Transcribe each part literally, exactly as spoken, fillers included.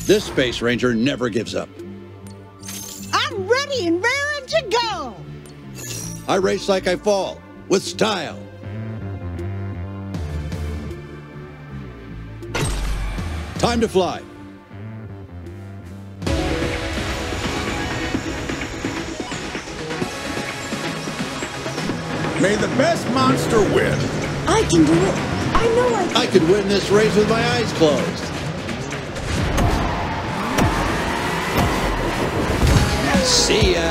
This Space Ranger never gives up. I'm ready and raring to go. I race like I fall, with style. Time to fly. May the best monster win. I can do it. I know I can. I could win this race with my eyes closed. See ya.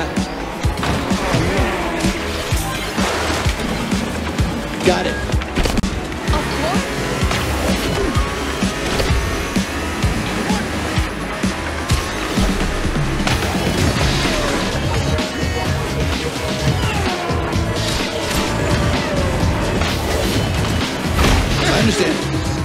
Got it. Of course. I understand.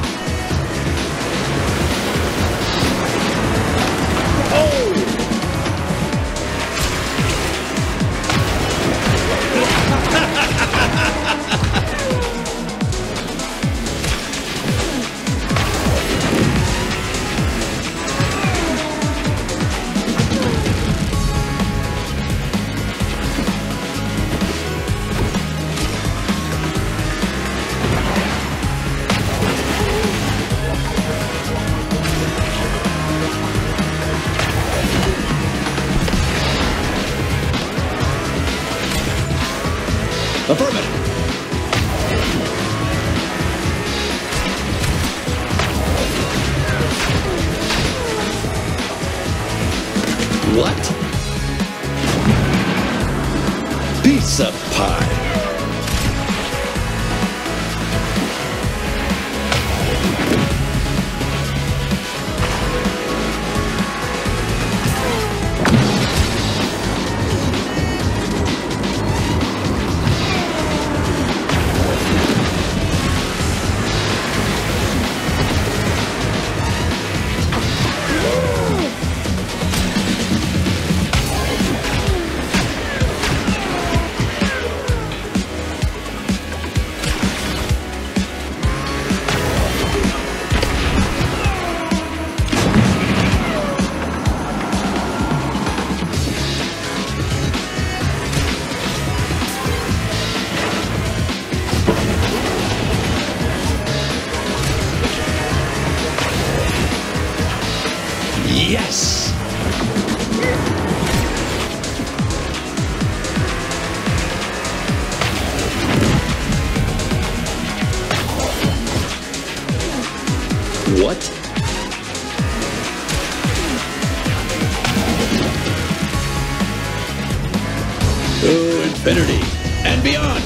Affirmative. What? Piece of pie. Yes! What? To infinity and beyond!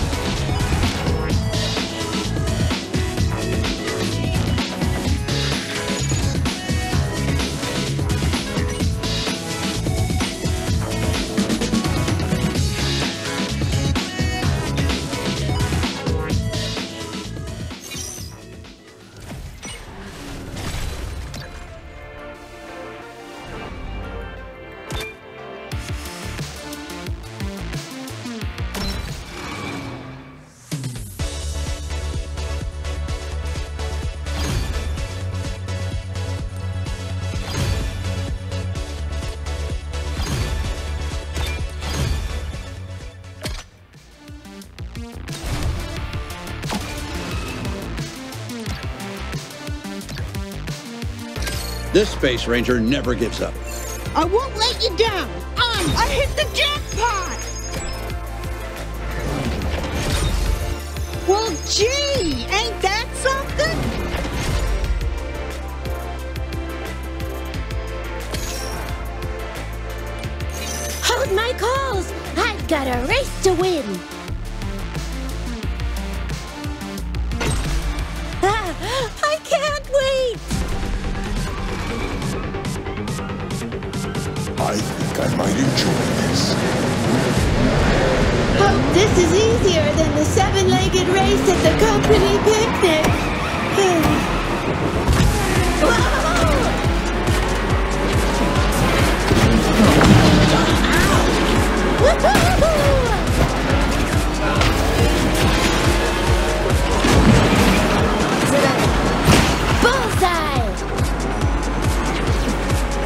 This Space Ranger never gives up. I won't let you down. Um, I hit the jackpot. Well, gee, ain't that something? Hold my calls. I've got a race to win. Ah, I can't wait. I think I might enjoy this. Hope this is easier than the seven-legged race at the company picnic. Bullseye!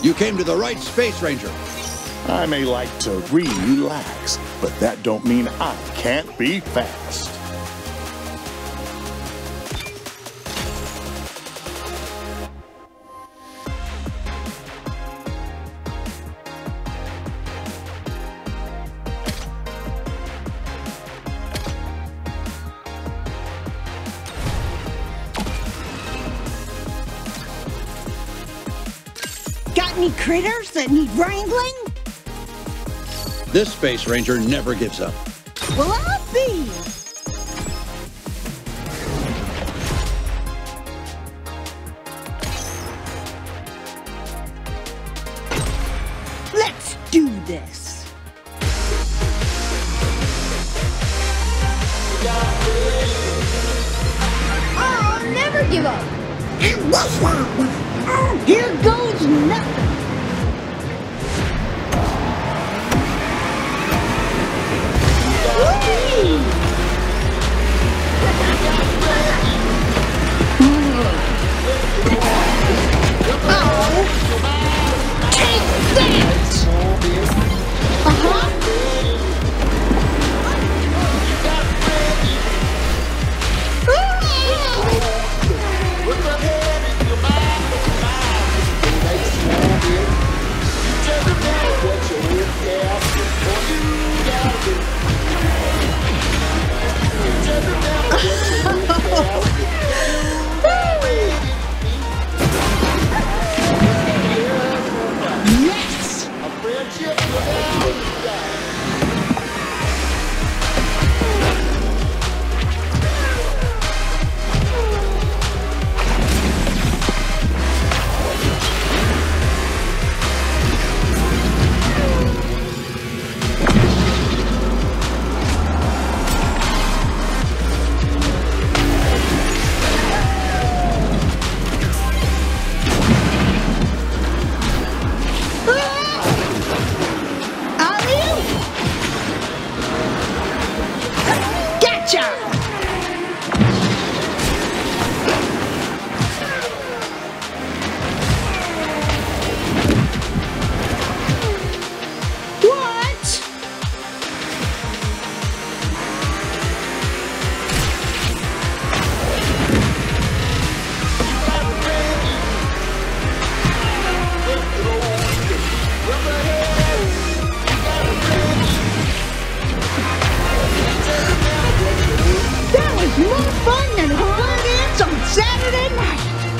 You came to the right Space Ranger. I may like to relax, but that don't mean I can't be fast. Got any critters that need wrangling? This Space Ranger never gives up. Well, I'll be. Let's do this. I'll never give up. Here goes nothing. Saturday night.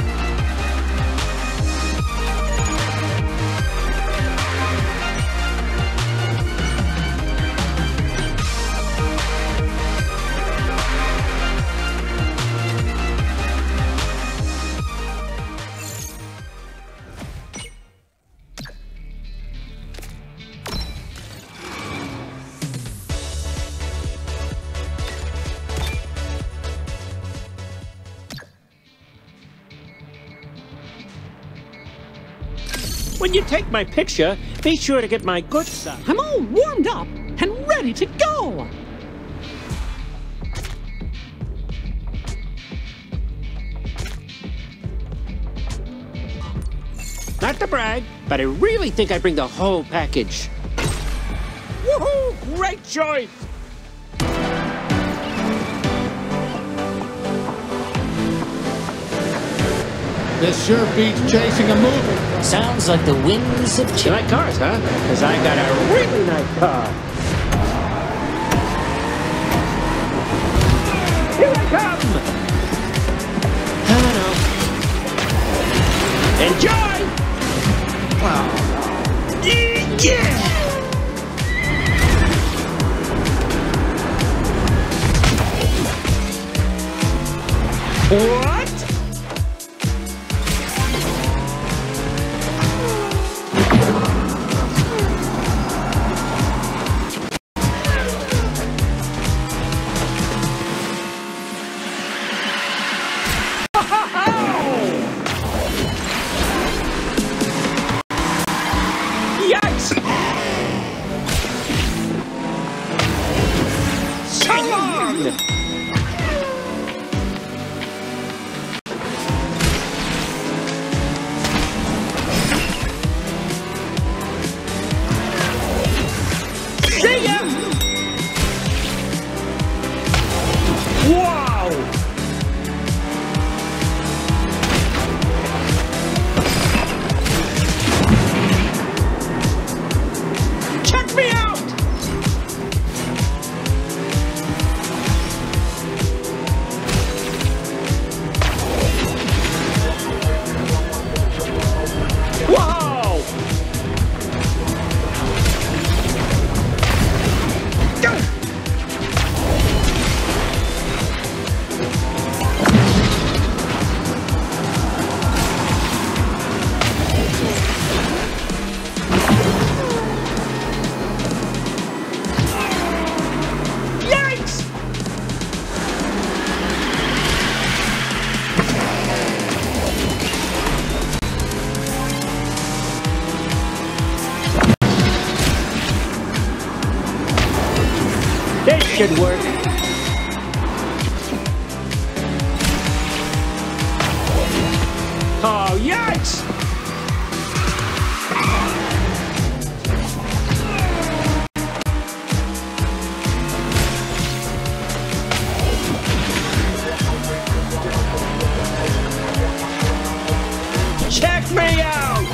When you take my picture, be sure to get my good side. I'm all warmed up and ready to go. Not to brag, but I really think I bring the whole package. Woohoo! Great choice! This sure beats chasing a movie. Sounds like the winds of You change. like cars, huh? Because I got a really nice car. Here I come! I know. Enjoy! Wow. Yeah! What? Yikes! Come on! Wow! Check me out! Wow! Go! Yikes! This should work. Oh, yikes! Check me out!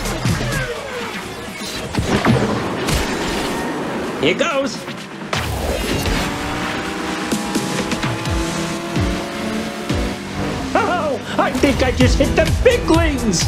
Here goes. Oh, I think I just hit the biglings!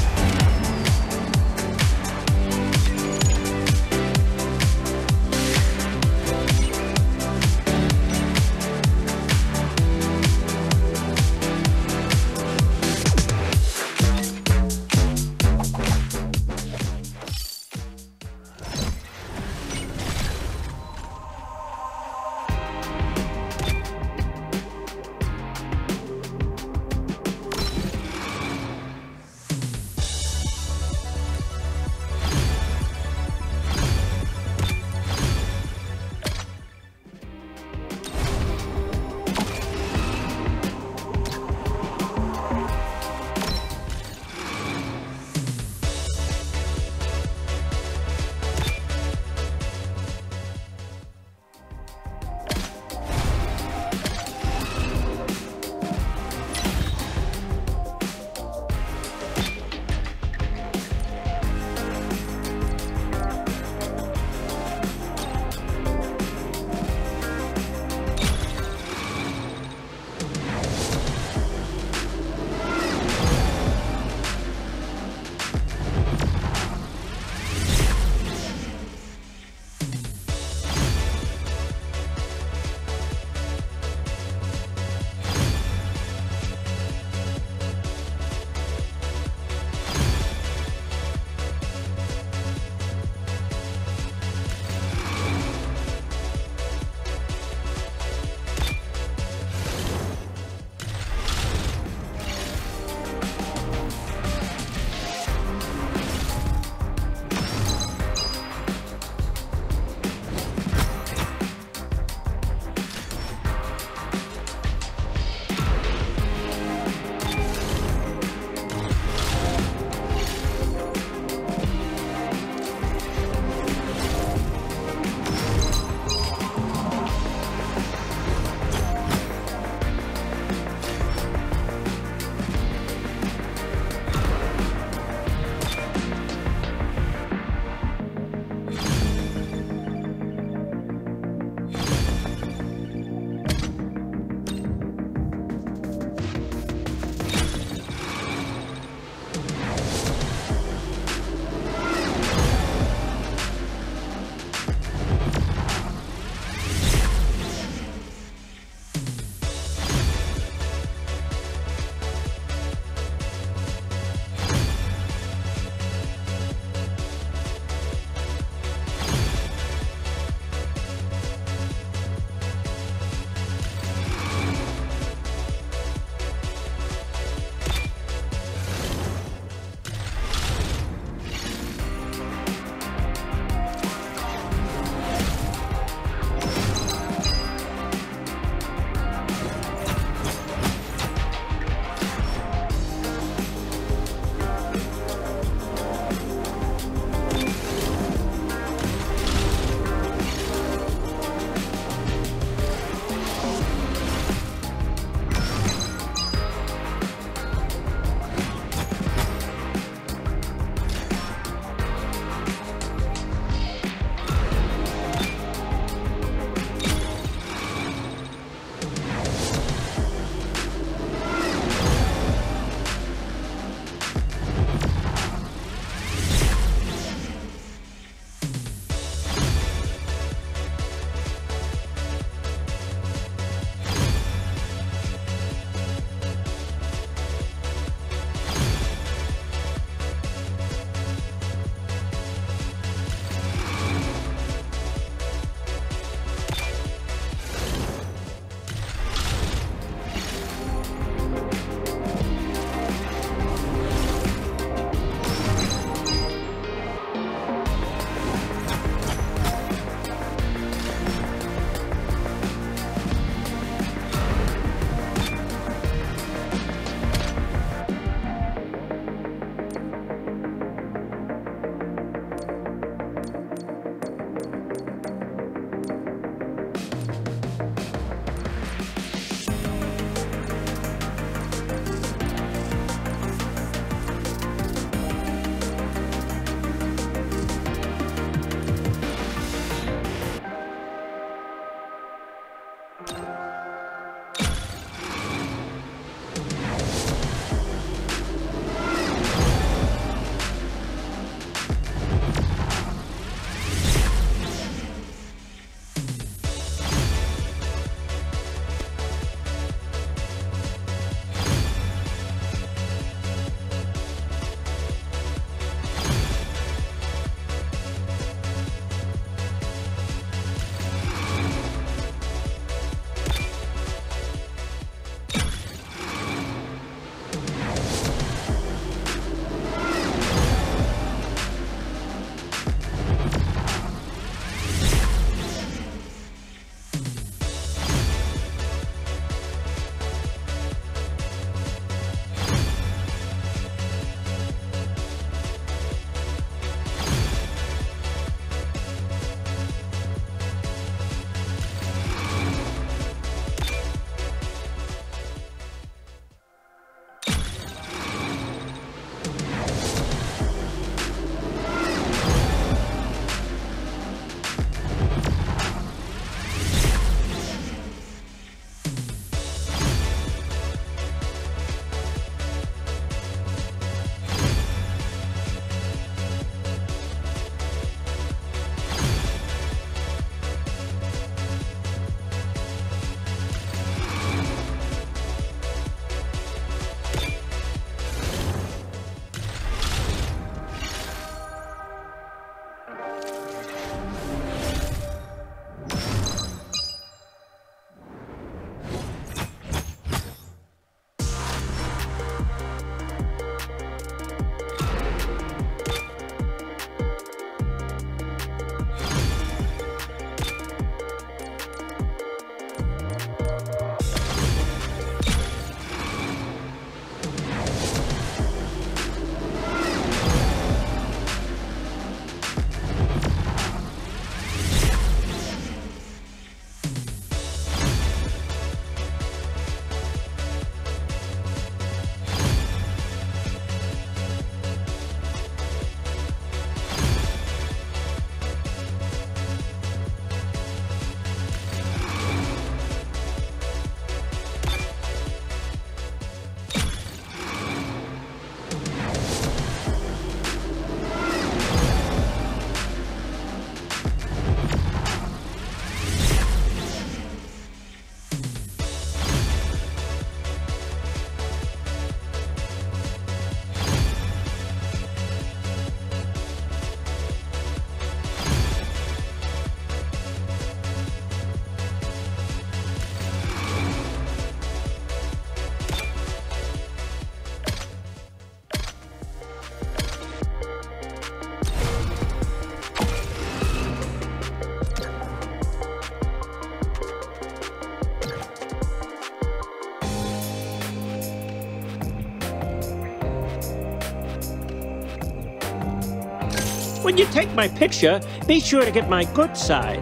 When you take my picture, be sure to get my good side.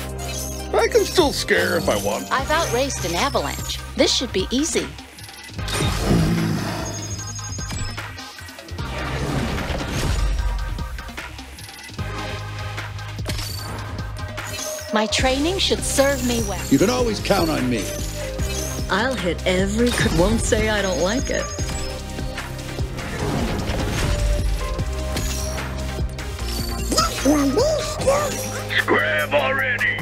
I can still scare if I want. I've outraced an avalanche. This should be easy. My training should serve me well. You can always count on me. I'll hit every... Won't say I don't like it. Scram already!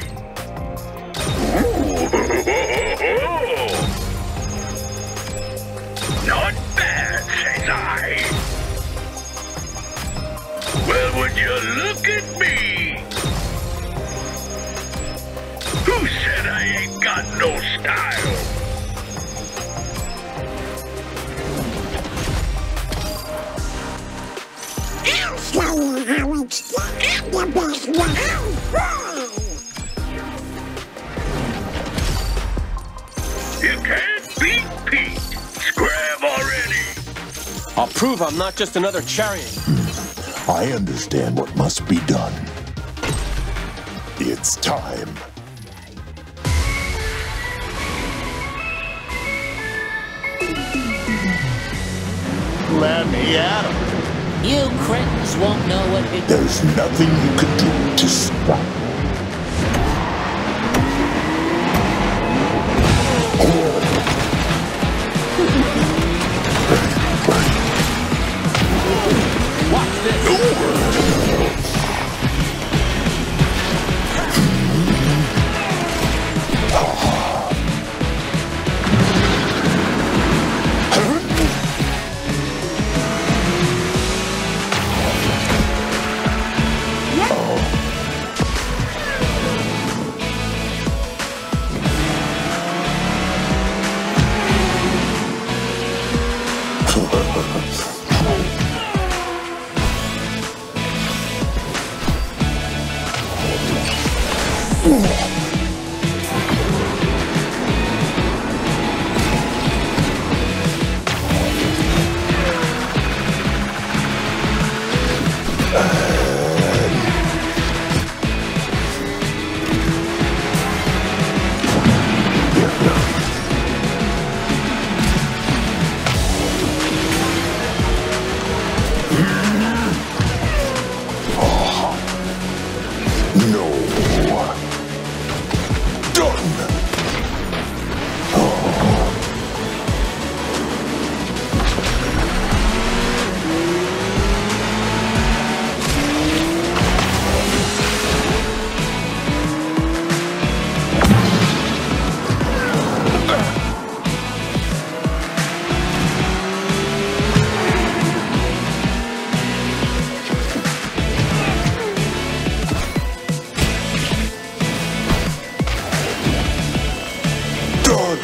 Not bad, says I. Well, would you look at me? Who said I ain't got no style? I'll show you how it's done. I'm the best one. You can't beat Pete. Scram already. I'll prove I'm not just another chariot. I understand what must be done. It's time. Let me at him. You cretins won't know what it is. There's nothing you can do to stop. Done!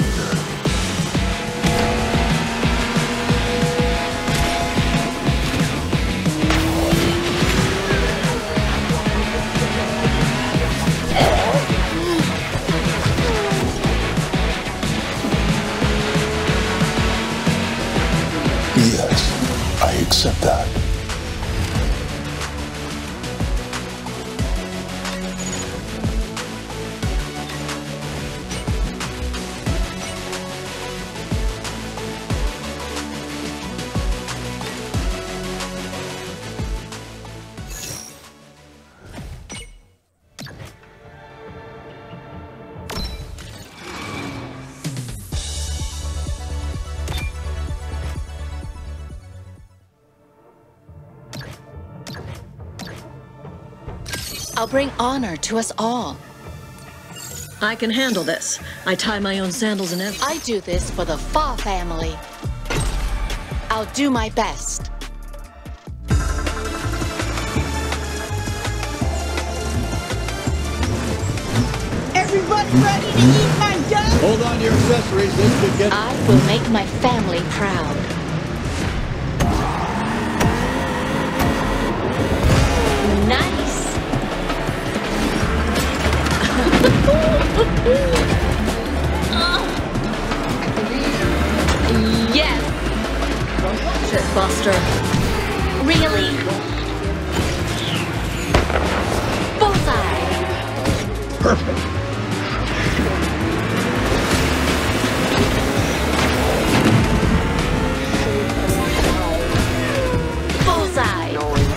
Yes, I accept that. I'll bring honor to us all. I can handle this. I tie my own sandals and everything. I do this for the Fa family. I'll do my best. Everybody ready to eat my duck? Hold on to your accessories. This could get... I will make my family proud. Nice! Yes! Shit, Buster. Really? Bullseye! Perfect. Bullseye!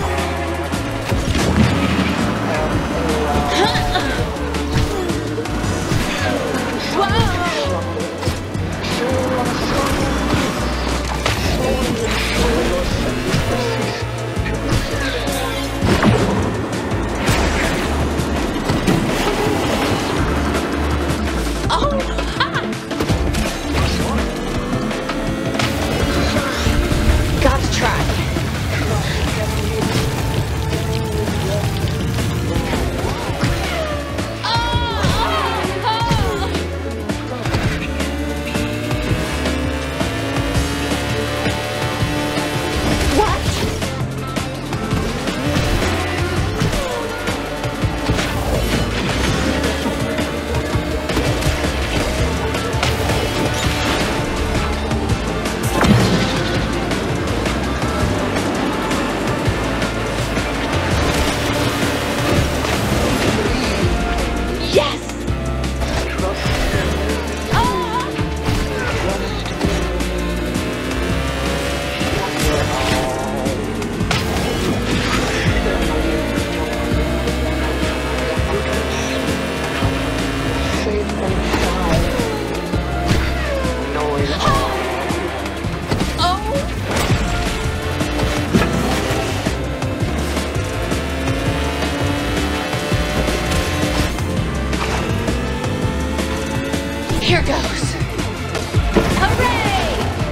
Here goes. Hooray!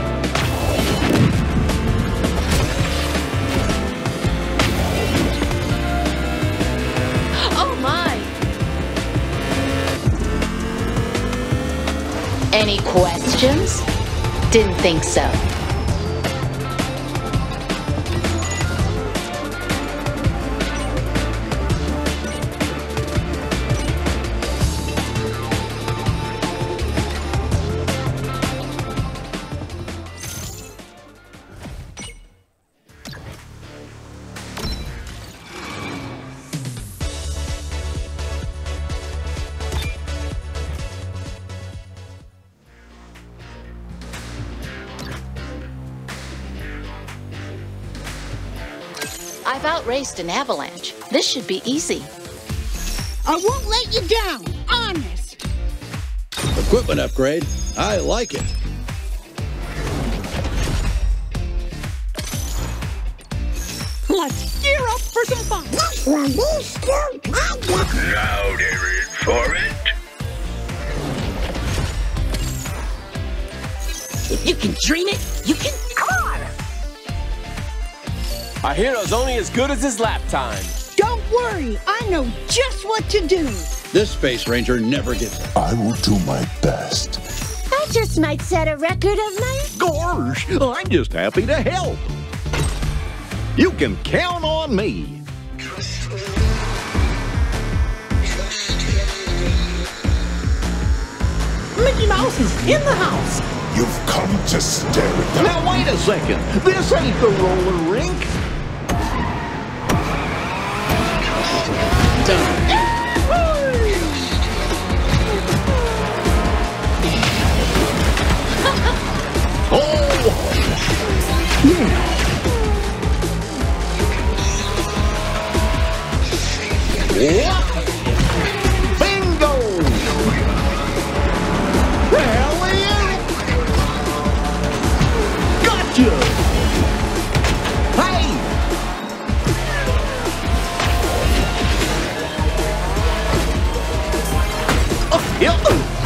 Oh my! Any questions? Didn't think so. I've outraced an avalanche. This should be easy. I won't let you down, honest. Equipment upgrade. I like it. Let's gear up for some fun. This will be stupid. Now they're in for it. If you can dream it, you can... Come on! Our hero's only as good as his lap time. Don't worry, I know just what to do. This Space Ranger never gives up. I will do my best. I just might set a record of my... Gosh, I'm just happy to help. You can count on me. Mickey Mouse is in the house. You've come to stare at them. Now wait a second. This ain't the roller rink. Done. Oh! Yeah. Bingo! Hell yeah! Gotcha! Hey! Oh, yeah.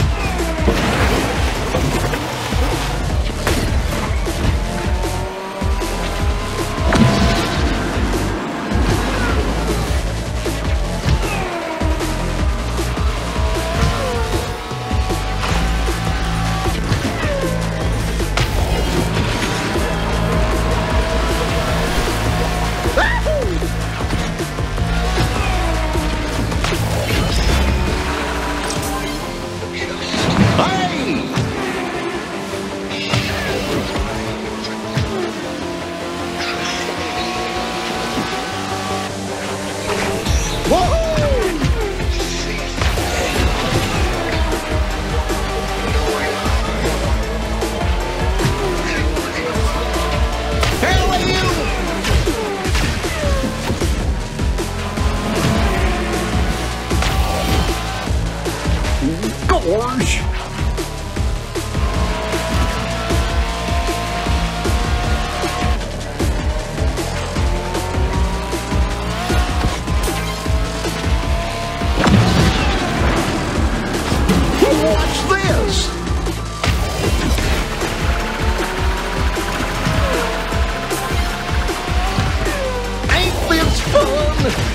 Gosh! What's this? Ain't this fun?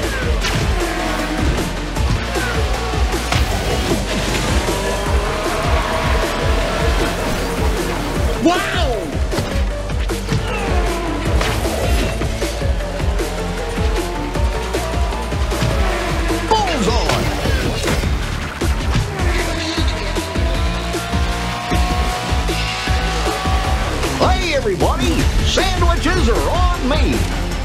Wow! Bullseye! Hey everybody! Sandwiches are on me!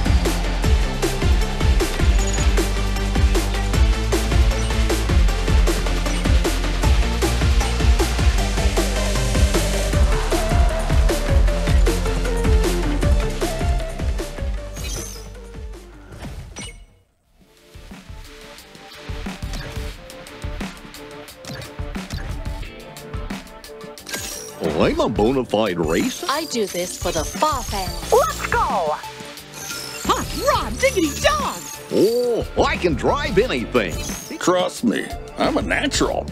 Oh, I'm a bona fide racer. I do this for the Fa family. Let's go! Hot rod, diggity dog! Oh, I can drive anything. Trust me, I'm a natural.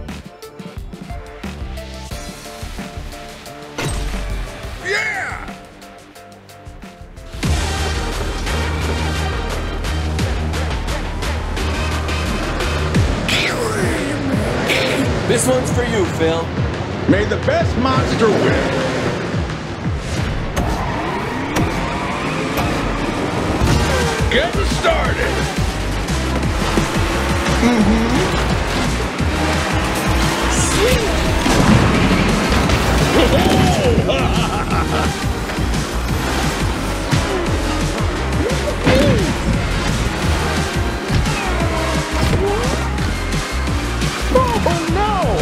Yeah! This one's for you, Phil. May the best monster win. Getting started. Mm-hmm. Oh no!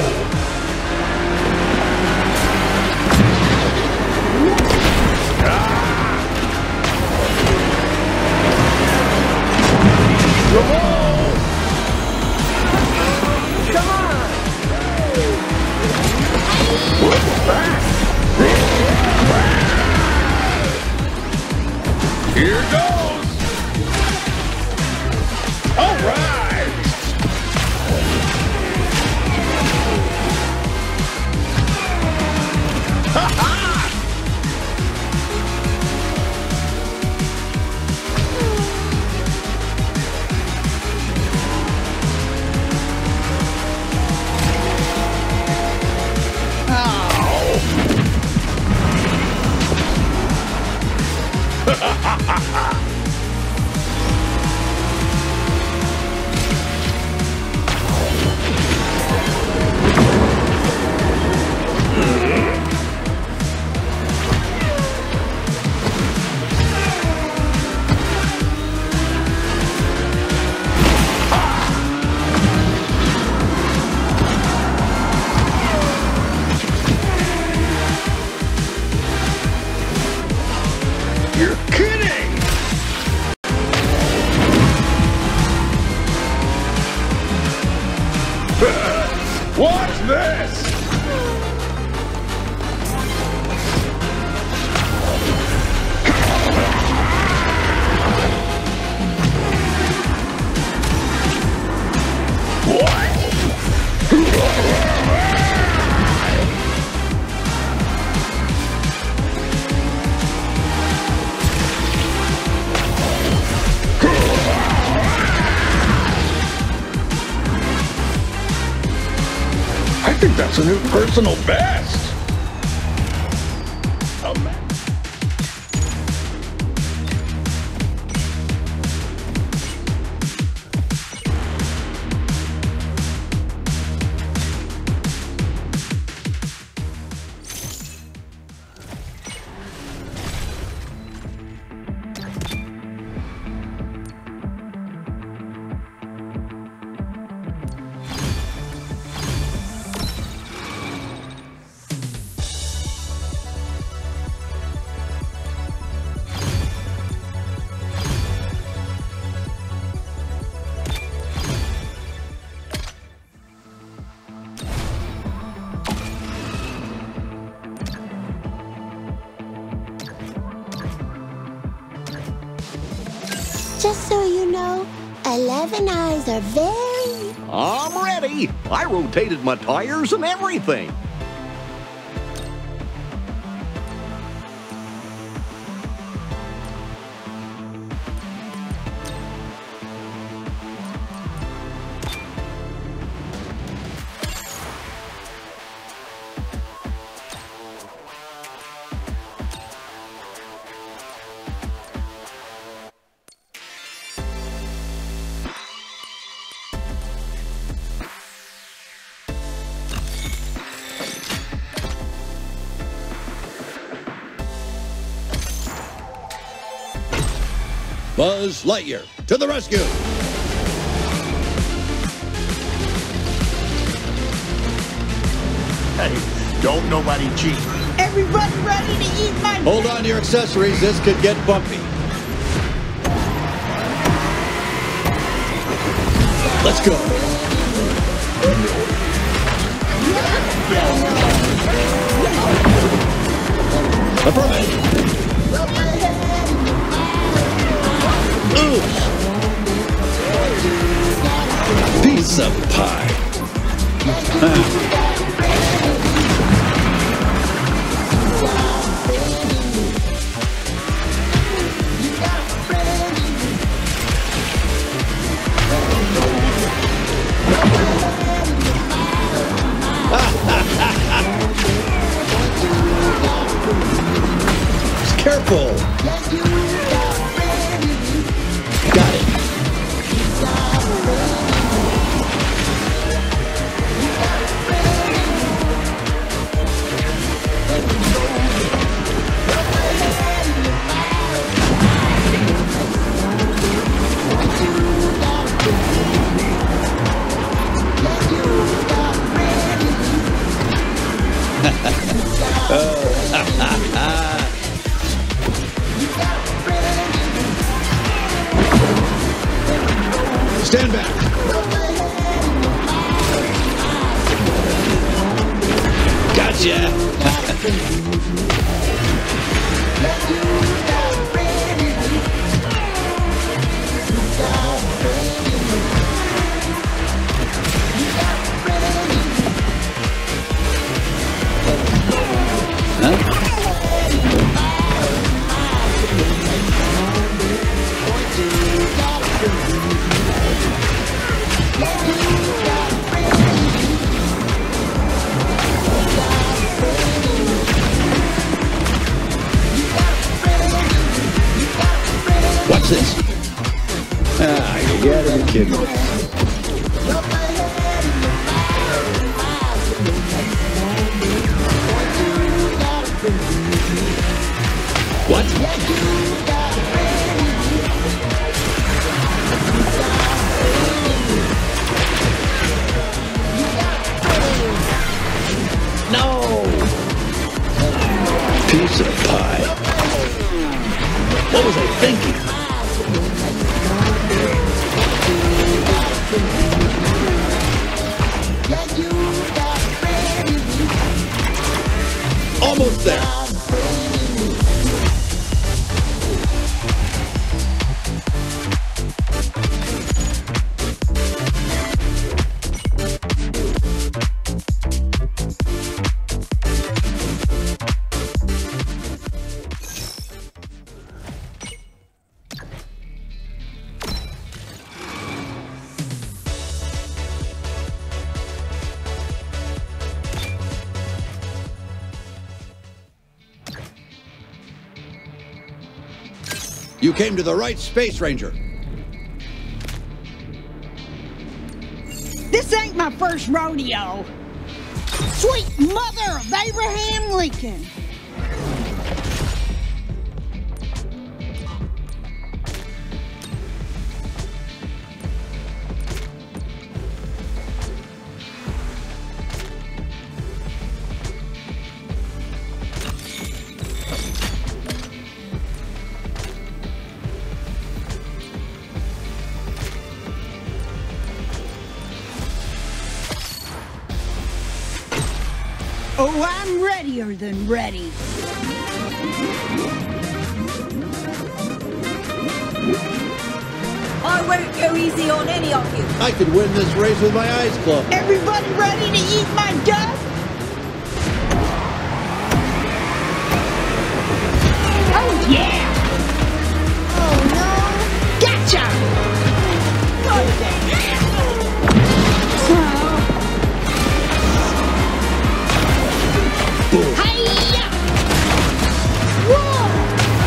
Here goes. All right. Ha ha! Oh. think that's a new personal best. Ama- Just so you know, eleven eyes are very... I'm ready. I rotated my tires and everything. Buzz Lightyear, to the rescue! Hey, don't nobody cheat. Everybody ready to eat my... Hold on to your accessories, this could get bumpy. Let's go. Affirmative. Piece of pie. Careful. Got it. Stand back. Gotcha. Watch this. Ah, you gotta be kidding me. What? No! Piece of pie. What was I thinking? Almost there. You came to the right space, Ranger. This ain't my first rodeo. Sweet mother of Abraham Lincoln. Oh, I'm readier than ready. I won't go easy on any of you. I could win this race with my eyes closed. Everybody ready to eat my dust? Oh, yeah! Oh, no. Gotcha! Oh, yeah. Hi-ya! Whoa!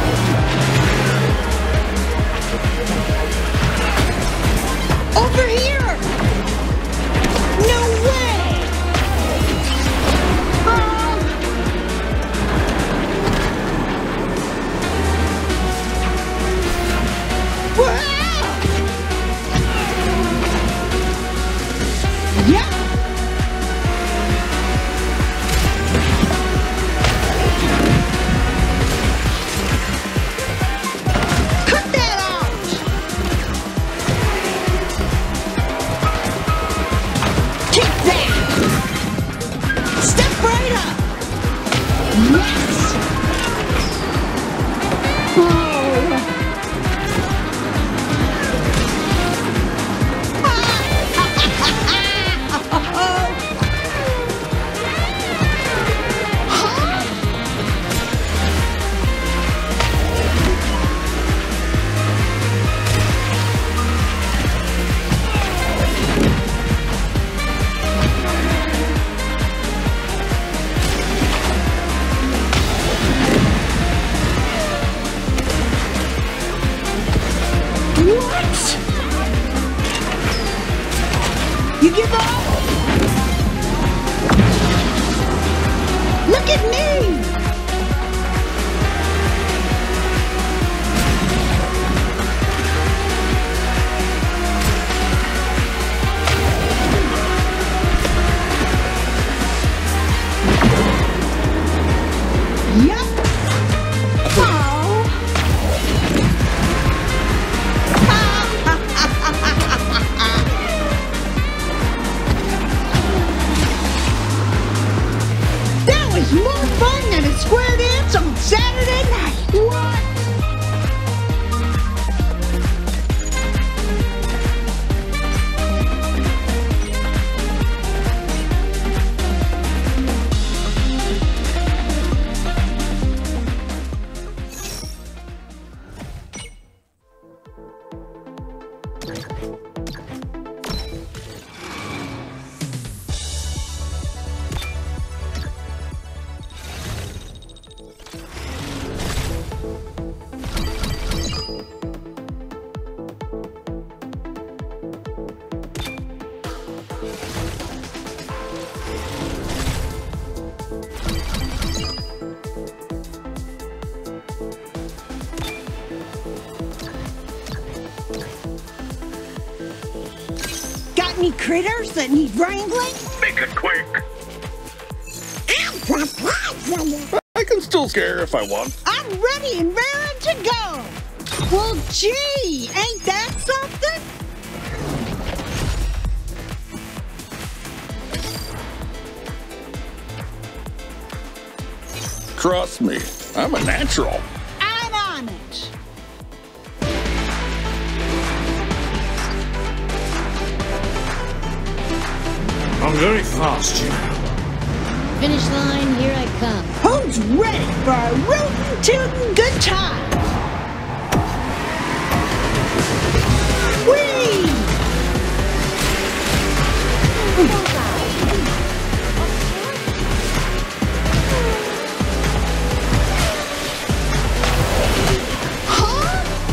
Over here! No way! Oh! Wow! Yeah! You give up? Look at me! Yep. Oh. That was more fun than a square dance on Saturday night. What? Got any critters that need wrangling? Make it quick. I can still scare if I want. I'm ready and raring to go. Well, gee, ain't that something? Trust me, I'm a natural. I'm on it. I'm very fast, you know. Finish line, here I come. Who's ready for a rootin' tootin' good time? Whee! Huh?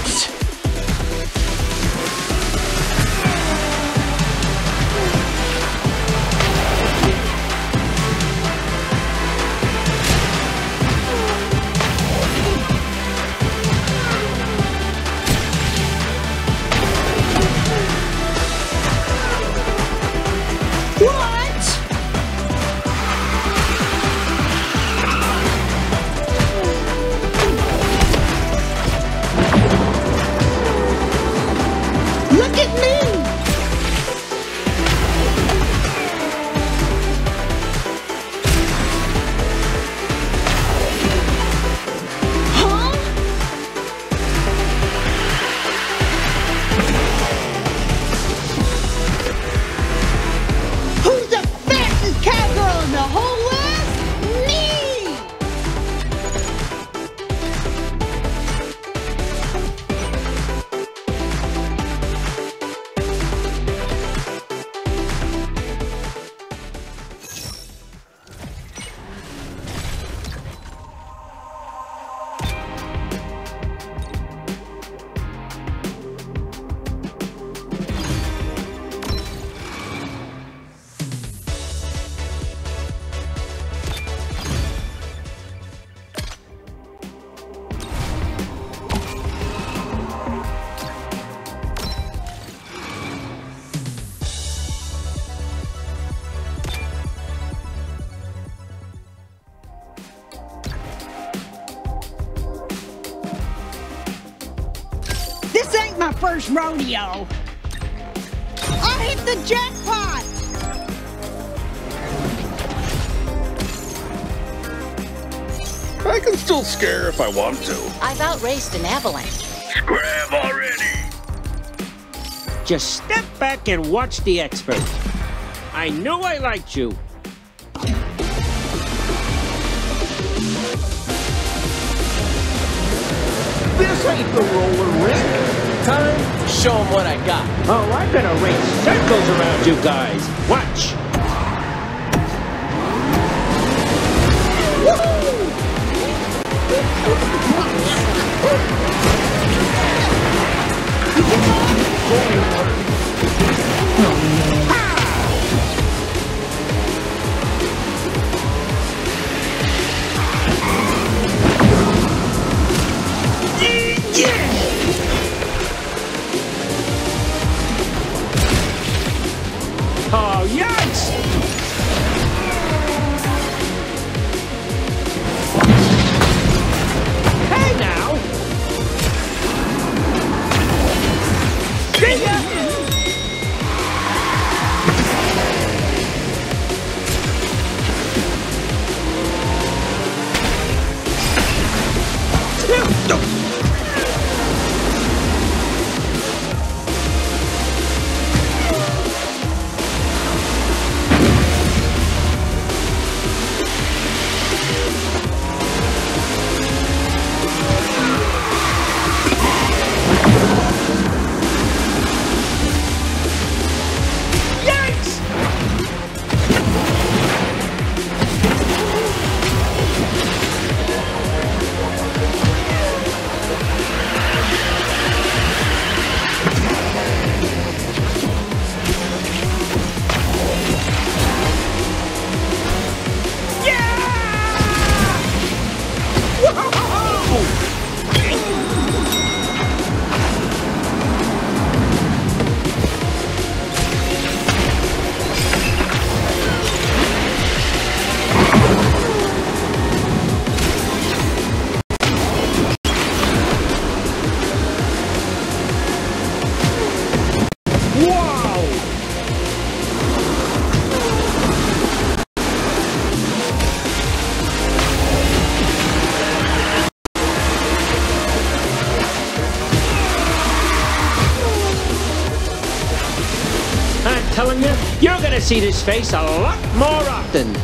Yikes! This ain't my first rodeo. I hit the jackpot! I can still scare if I want to. I've outraced an avalanche. Scram already! Just step back and watch the expert. I knew I liked you. This ain't the roller rink. Time to show them what I got. Oh, I'm gonna race circles around you guys. Watch. Oh, yikes! Hey now! See ya! Telling you, you're gonna see this face a lot more often.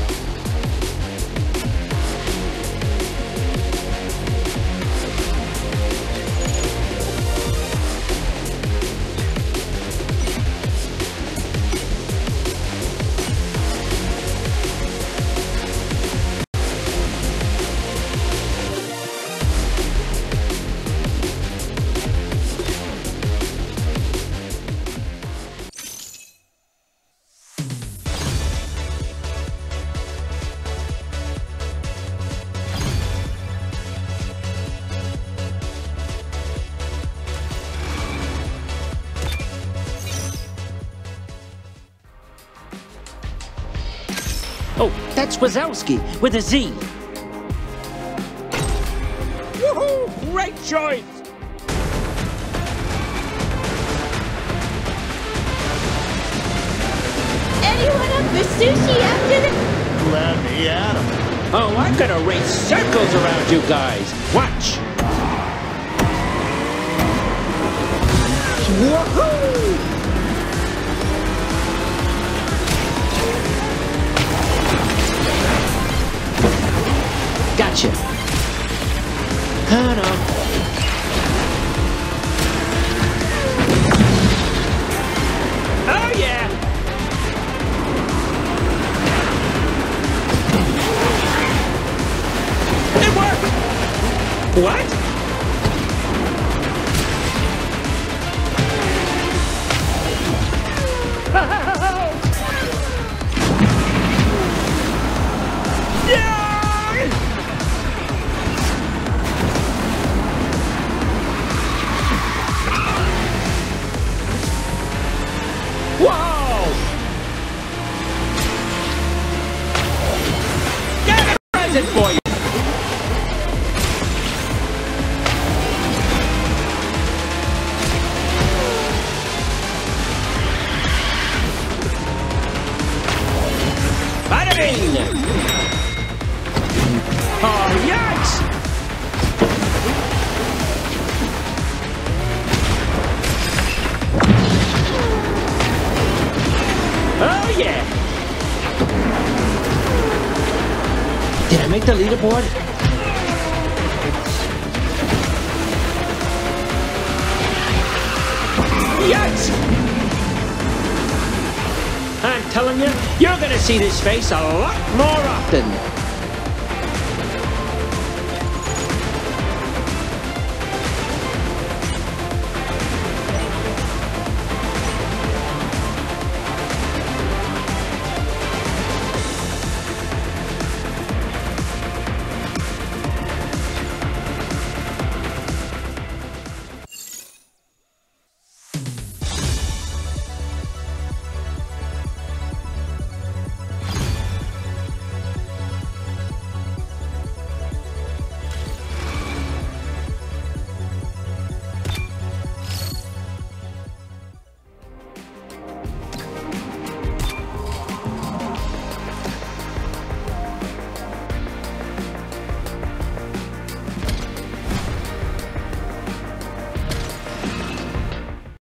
Oh, that's Wazowski with a Z. Woohoo! Great choice! Anyone up for sushi after the... Let me at him. Oh, I'm gonna race circles around you guys. Watch! Woohoo! Gotcha. Oh no. Oh yeah! It worked! What? Whoa! Got a present for you! Bada bing! Oh, yes! Oh, yeah! Did I make the leaderboard? Yes! I'm telling you, you're gonna see this face a lot more often.